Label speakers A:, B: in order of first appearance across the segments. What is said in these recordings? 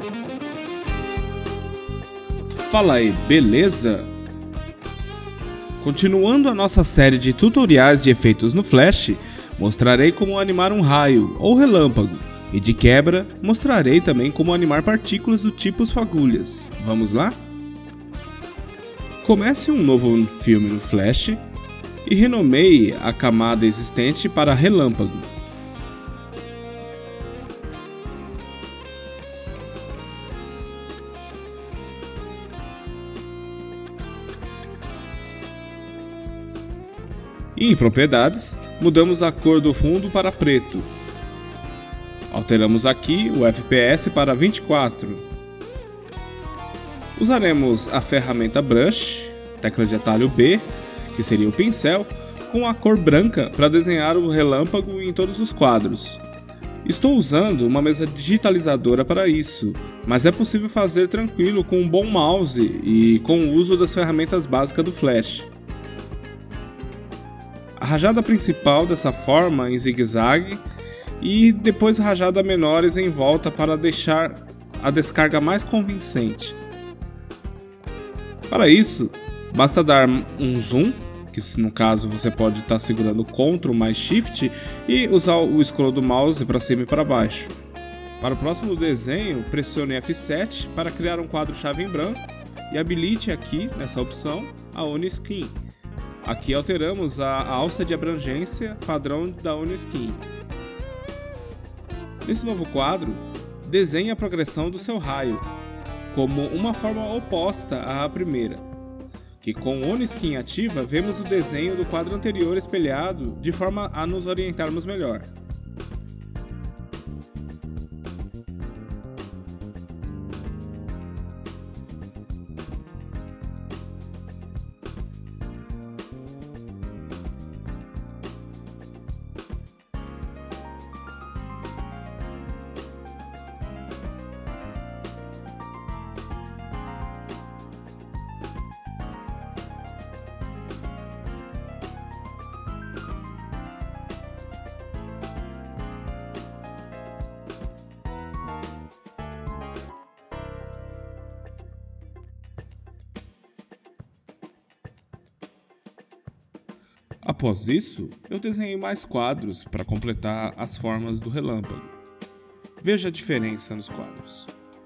A: Fala aí, beleza? Continuando a nossa série de tutoriais de efeitos no Flash, mostrarei como animar um raio ou relâmpago, e de quebra, mostrarei também como animar partículas do tipo fagulhas. Vamos lá? Comece um novo filme no Flash e renomeie a camada existente para relâmpago. E em propriedades, mudamos a cor do fundo para preto. Alteramos aqui o FPS para 24. Usaremos a ferramenta Brush, tecla de atalho B, que seria o pincel, com a cor branca para desenhar o relâmpago em todos os quadros. Estou usando uma mesa digitalizadora para isso, mas é possível fazer tranquilo com um bom mouse e com o uso das ferramentas básicas do Flash. A rajada principal dessa forma em zigue-zague e depois rajada menores em volta para deixar a descarga mais convincente. Para isso, basta dar um zoom, que no caso você pode estar segurando Ctrl mais Shift e usar o scroll do mouse para cima e para baixo. Para o próximo desenho, pressione F7 para criar um quadro-chave em branco e habilite aqui, nessa opção, a OnSkin. Aqui alteramos a alça de abrangência padrão da OnSkin. Nesse novo quadro, desenhe a progressão do seu raio, como uma forma oposta à primeira, que com OnSkin ativa vemos o desenho do quadro anterior espelhado de forma a nos orientarmos melhor. Após isso, eu desenhei mais quadros para completar as formas do relâmpago. Veja a diferença nos quadros.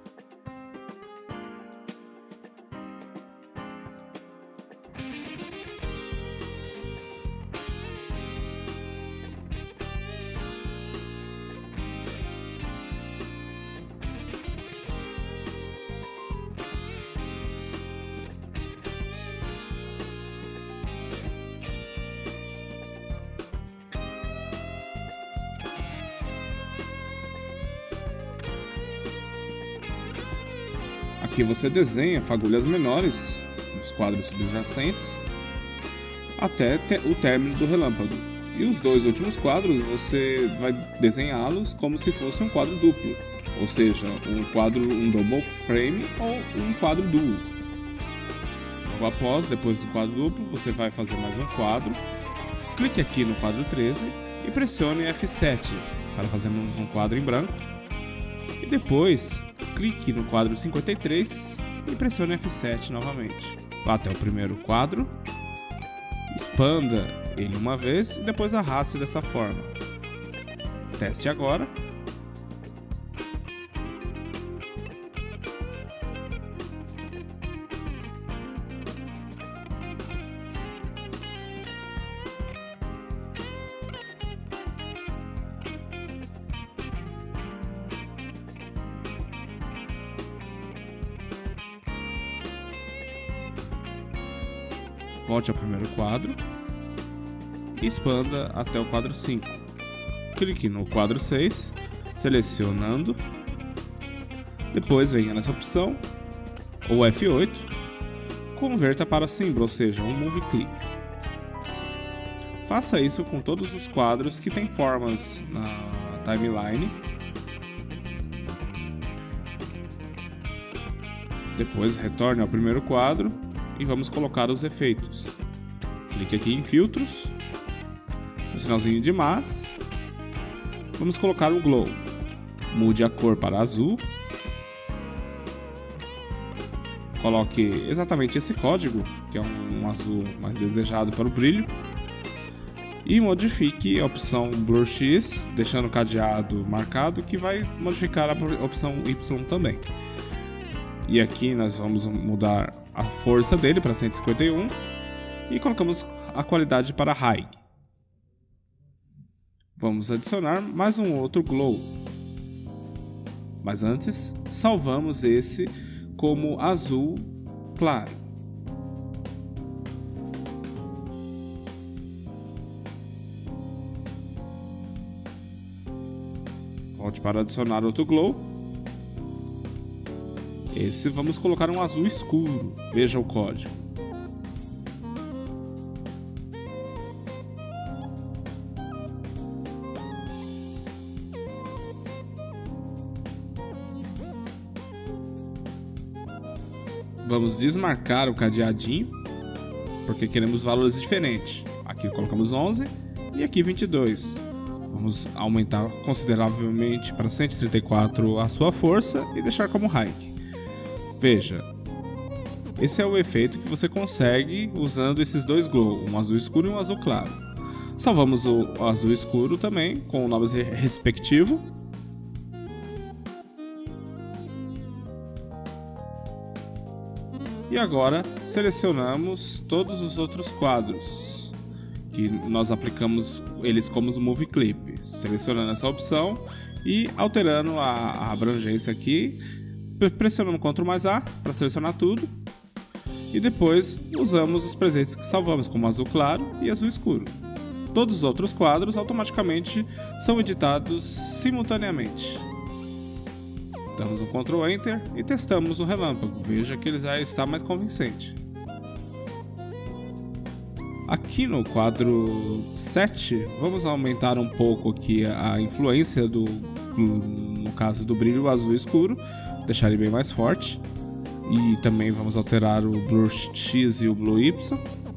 A: Aqui você desenha fagulhas menores nos quadros subjacentes até o término do relâmpago. E os dois últimos quadros você vai desenhá-los como se fosse um quadro duplo, ou seja, um double frame ou um quadro duo. Logo após, depois do quadro duplo, você vai fazer mais um quadro. Clique aqui no quadro 13 e pressione F7 para fazermos um quadro em branco. E depois, clique no quadro 53 e pressione F7 novamente. Vá até o primeiro quadro, expanda ele uma vez e depois arraste dessa forma. Teste agora. Volte ao primeiro quadro e expanda até o quadro 5. Clique no quadro 6, selecionando. Depois venha nessa opção, ou F8, converta para símbolo, ou seja, um Move Clip. Faça isso com todos os quadros que têm formas na timeline. Depois retorne ao primeiro quadro e vamos colocar os efeitos. Clique aqui em filtros, no sinalzinho de mais, vamos colocar o glow. Mude a cor para azul coloque exatamente esse código, que é um azul mais desejado para o brilho, e modifique a opção Blur X, deixando o cadeado marcado, que vai modificar a opção Y também. E aqui nós vamos mudar a força dele para 151 e colocamos a qualidade para High. Vamos adicionar mais um outro glow. Mas antes, salvamos esse como azul claro. Volte para adicionar outro glow. Esse vamos colocar um azul escuro. Veja o código. Vamos desmarcar o cadeadinho, porque queremos valores diferentes. Aqui colocamos 11 e aqui 22. Vamos aumentar consideravelmente para 134 a sua força e deixar como High. Veja, esse é o efeito que você consegue usando esses dois glow, um azul escuro e um azul claro. Salvamos o azul escuro também com o nome respectivo. E agora selecionamos todos os outros quadros, que nós aplicamos eles como Movie Clip, selecionando essa opção e alterando a abrangência aqui, pressionando Ctrl+A para selecionar tudo, e depois usamos os presets que salvamos como azul claro e azul escuro. Todos os outros quadros automaticamente são editados simultaneamente. Damos um Ctrl Enter e testamos o relâmpago. Veja que ele já está mais convincente. Aqui no quadro 7, vamos aumentar um pouco aqui a influência no caso do brilho azul escuro, deixar ele bem mais forte. E também vamos alterar o Blur X e o Blur Y.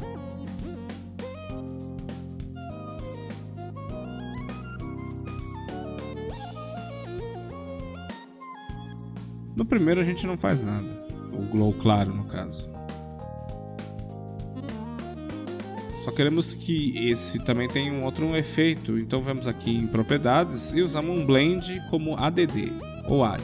A: No primeiro a gente não faz nada, o glow claro no caso. Só queremos que esse também tenha um outro efeito, então vamos aqui em propriedades e usamos um blend como ADD ou AD.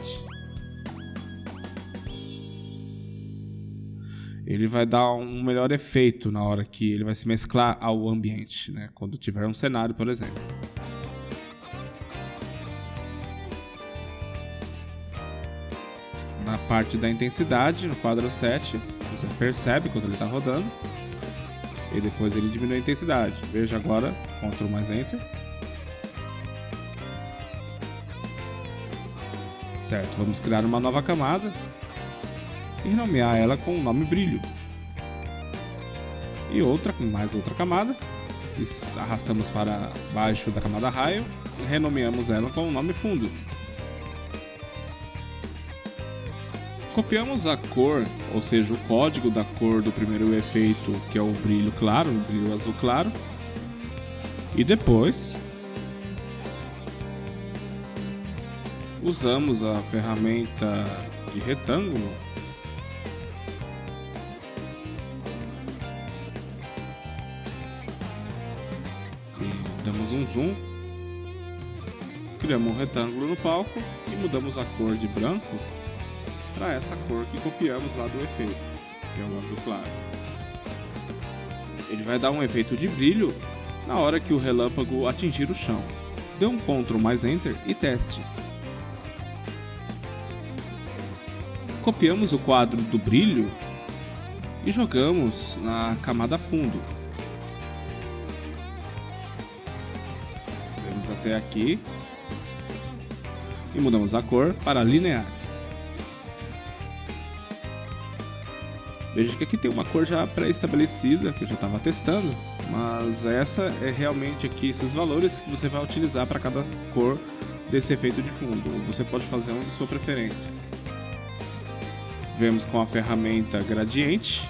A: Ele vai dar um melhor efeito na hora que ele vai se mesclar ao ambiente, né? Quando tiver um cenário, por exemplo. Na parte da intensidade, no quadro 7, você percebe quando ele está rodando. E depois ele diminui a intensidade. Veja agora, Ctrl+Enter. Certo, vamos criar uma nova camada e renomear ela com o nome brilho. E mais outra camada. Arrastamos para baixo da camada raio e renomeamos ela com o nome fundo. Copiamos a cor, ou seja, o código da cor do primeiro efeito, que é o brilho claro, o brilho azul claro. E depois usamos a ferramenta de retângulo e damos um zoom. Criamos um retângulo no palco e mudamos a cor de branco para essa cor que copiamos lá do efeito, que é o azul claro. Ele vai dar um efeito de brilho na hora que o relâmpago atingir o chão. Dê um Ctrl+Enter e teste. Copiamos o quadro do brilho e jogamos na camada fundo. Vamos até aqui e mudamos a cor para linear. Veja que aqui tem uma cor já pré-estabelecida, que eu já estava testando, mas essa é realmente aqui esses valores que você vai utilizar para cada cor desse efeito de fundo. Você pode fazer um de sua preferência. Vemos com a ferramenta gradiente.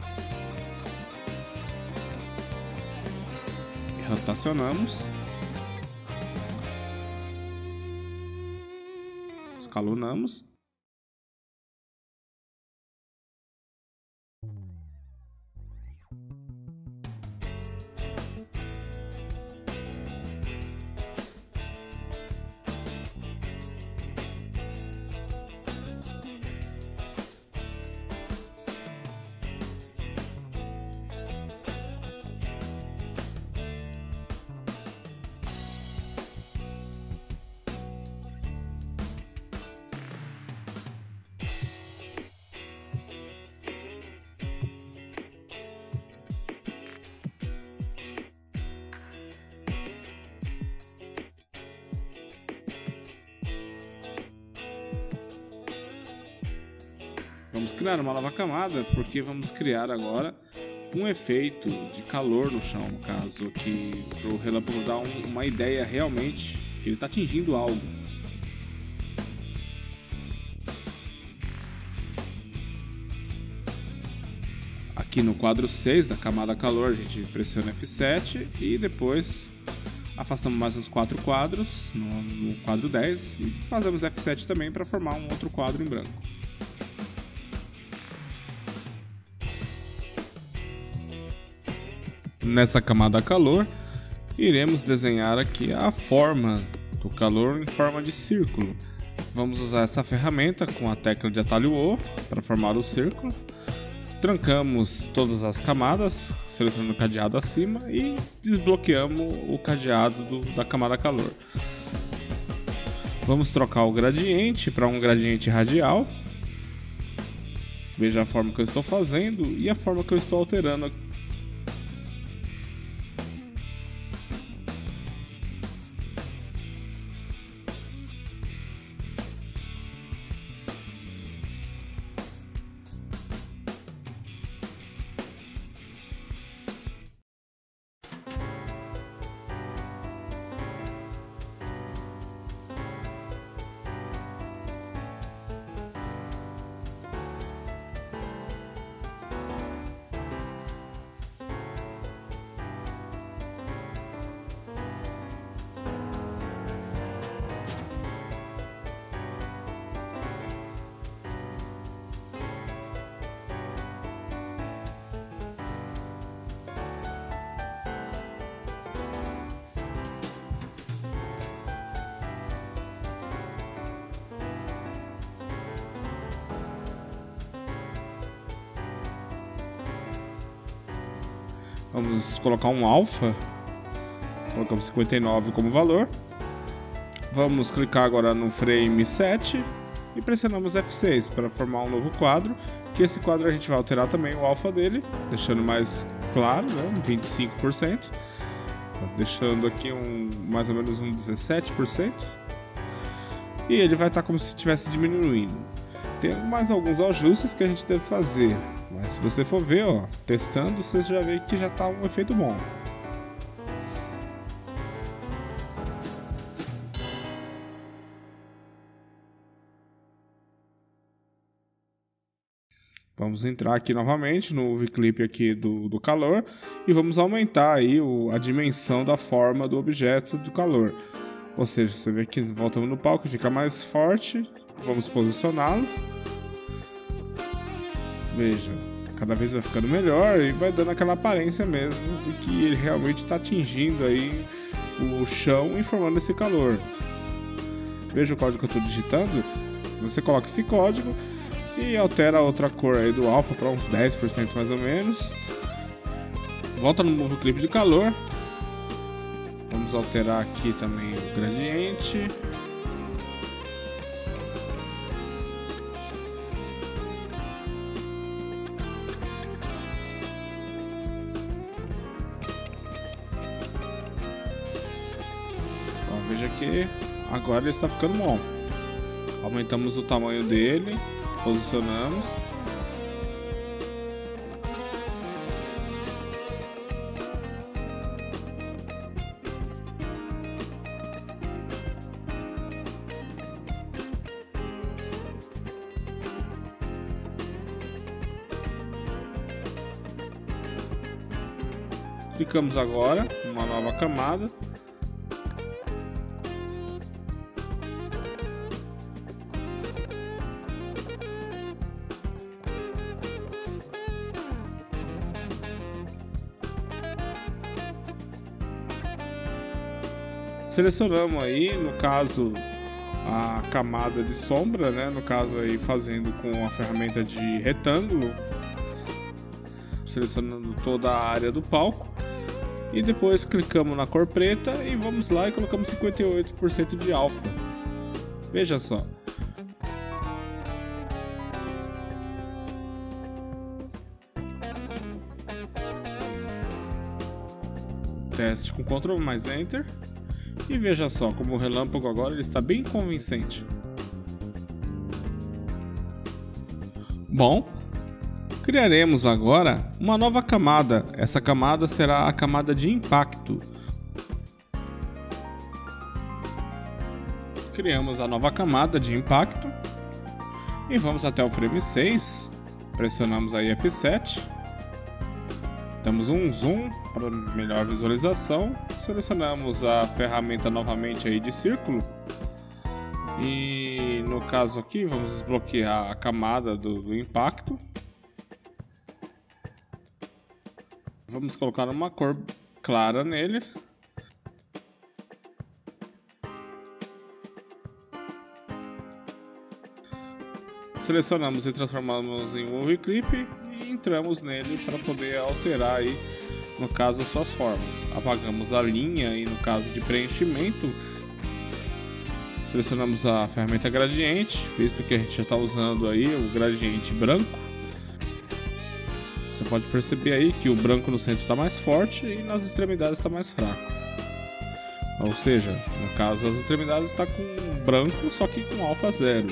A: E rotacionamos. Escalonamos. Vamos criar uma nova camada porque vamos criar agora um efeito de calor no chão, no caso, que para o relâmpago dar uma ideia realmente que ele está atingindo algo. Aqui no quadro 6 da camada calor a gente pressiona F7 e depois afastamos mais uns 4 quadros no quadro 10 e fazemos F7 também para formar um outro quadro em branco. Nessa camada calor, iremos desenhar aqui a forma do calor em forma de círculo. Vamos usar essa ferramenta com a tecla de atalho O para formar o círculo. Trancamos todas as camadas, selecionando o cadeado acima e desbloqueamos o cadeado da camada calor. Vamos trocar o gradiente para um gradiente radial. Veja a forma que eu estou fazendo e a forma que eu estou alterando aqui. Vamos colocar um alfa, colocamos 59 como valor. Vamos clicar agora no frame 7 e pressionamos F6 para formar um novo quadro, que esse quadro a gente vai alterar também o alfa dele, deixando mais claro, né, 25%, deixando aqui mais ou menos um 17%, e ele vai estar como se estivesse diminuindo. Tem mais alguns ajustes que a gente deve fazer, mas se você for ver, ó, testando, você já vê que já está um efeito bom. Vamos entrar aqui novamente no V-Clip aqui do calor e vamos aumentar aí a dimensão da forma do objeto do calor. Ou seja, você vê que voltamos no palco, fica mais forte, vamos posicioná-lo. Veja, cada vez vai ficando melhor e vai dando aquela aparência mesmo de que ele realmente está atingindo aí o chão e formando esse calor. Veja o código que eu estou digitando, você coloca esse código e altera a outra cor aí do alfa para uns 10% mais ou menos. Volta no Move Clip de calor. Vamos alterar aqui também o gradiente. Bom, veja que agora ele está ficando bom. Aumentamos o tamanho dele, posicionamos. Clicamos agora em uma nova camada. Selecionamos aí, no caso, a camada de sombra, né? No caso aí fazendo com a ferramenta de retângulo, selecionando toda a área do palco. E depois clicamos na cor preta e vamos lá e colocamos 58% de alfa. Veja só. Teste com Ctrl mais Enter. E veja só como o relâmpago agora ele está bem convincente. Bom, criaremos agora uma nova camada. Essa camada será a camada de impacto. Criamos a nova camada de impacto e vamos até o frame 6. Pressionamos aí F7. Damos um zoom para melhor visualização. Selecionamos a ferramenta novamente aí de círculo. E no caso aqui, vamos desbloquear a camada do impacto. Vamos colocar uma cor clara nele. Selecionamos e transformamos em Movie Clip e entramos nele para poder alterar aí, no caso, as suas formas. Apagamos a linha e no caso de preenchimento, selecionamos a ferramenta gradiente, visto que a gente já está usando aí o gradiente branco. Você pode perceber aí que o branco no centro está mais forte e nas extremidades está mais fraco. Ou seja, no caso as extremidades está com branco, só que com alfa 0.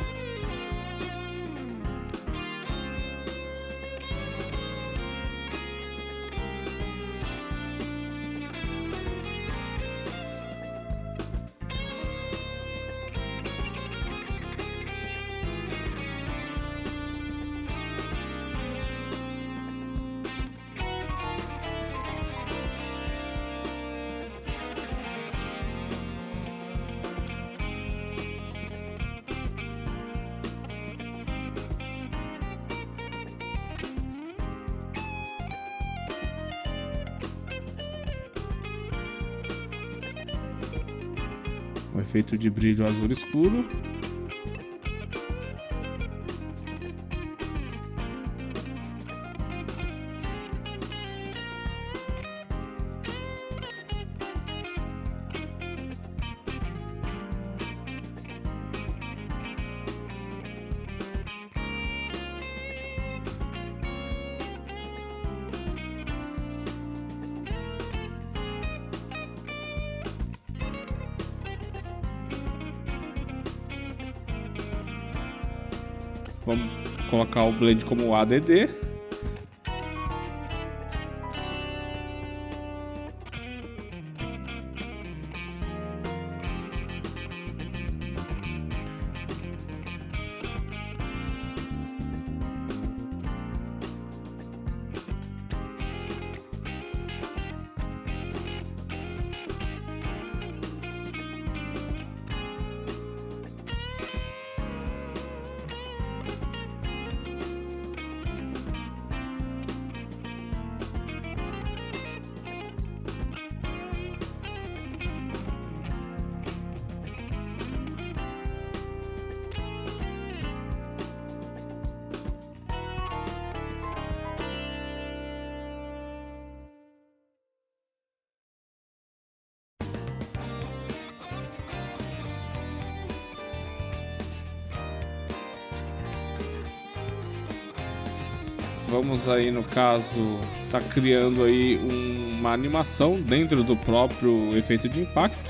A: O efeito de brilho azul escuro. Vamos colocar o blade como ADD. Vamos aí, no caso, tá criando aí uma animação dentro do próprio efeito de impacto.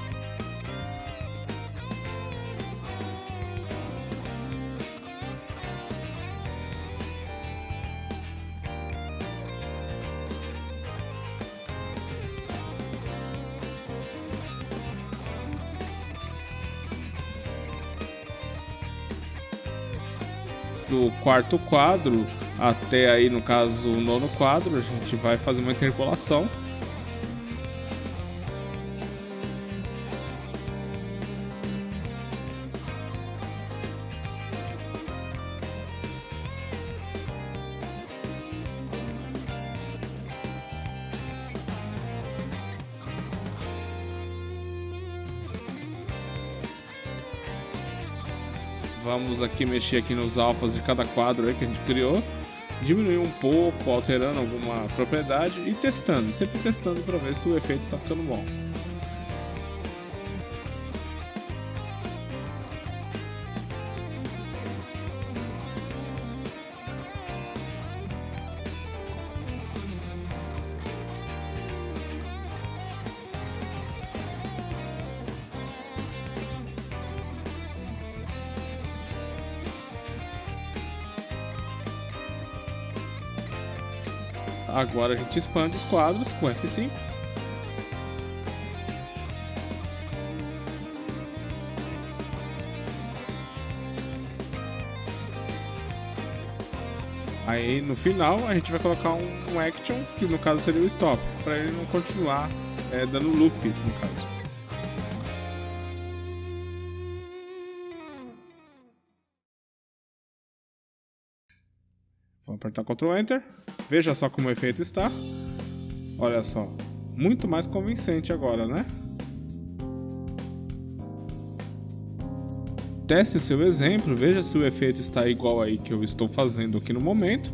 A: Do quarto quadro até aí, no caso, o nono quadro, a gente vai fazer uma interpolação. Vamos aqui mexer aqui nos alfas de cada quadro aí que a gente criou, diminuir um pouco, alterando alguma propriedade e testando, sempre testando para ver se o efeito está ficando bom. Agora a gente expande os quadros com F5. Aí no final a gente vai colocar um action, que no caso seria o stop, para ele não continuar dando loop no caso. Vou apertar Ctrl Enter. Veja só como o efeito está. Olha só, muito mais convincente agora, né? Teste o seu exemplo, veja se o efeito está igual aí que eu estou fazendo aqui no momento.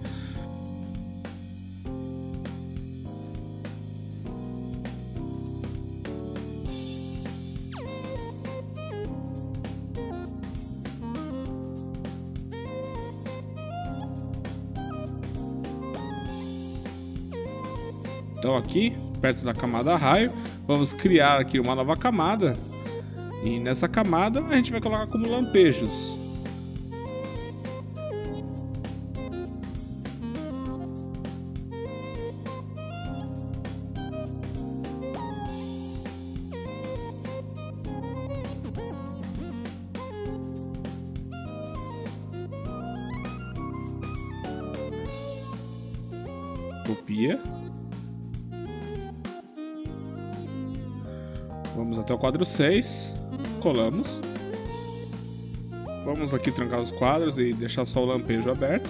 A: Então aqui, perto da camada raio, vamos criar aqui uma nova camada. E nessa camada a gente vai colocar como lampejos. Copia. Vamos até o quadro 6. Colamos. Vamos aqui trancar os quadros e deixar só o lampejo aberto.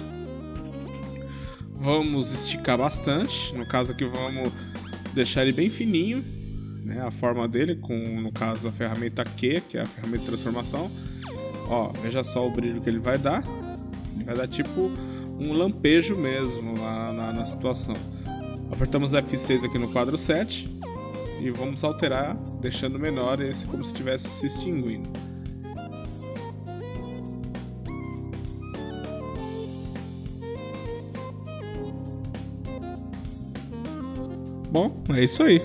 A: Vamos esticar bastante. No caso aqui vamos deixar ele bem fininho, né, a forma dele com, no caso, a ferramenta Q, que é a ferramenta de transformação. Ó, veja só o brilho que ele vai dar. Ele vai dar tipo um lampejo mesmo lá na situação. Apertamos F6 aqui no quadro 7. E vamos alterar, deixando menor esse como se estivesse se extinguindo. Bom, é isso aí.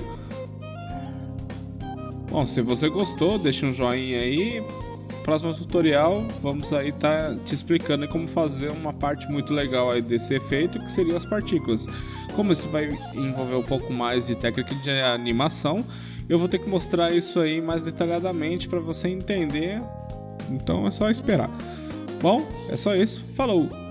A: Bom, se você gostou, deixa um joinha aí. Próximo tutorial, vamos aí te explicando como fazer uma parte muito legal aí desse efeito, que seriam as partículas. Como isso vai envolver um pouco mais de técnica de animação, eu vou ter que mostrar isso aí mais detalhadamente para você entender. Então é só esperar. Bom, é só isso. Falou!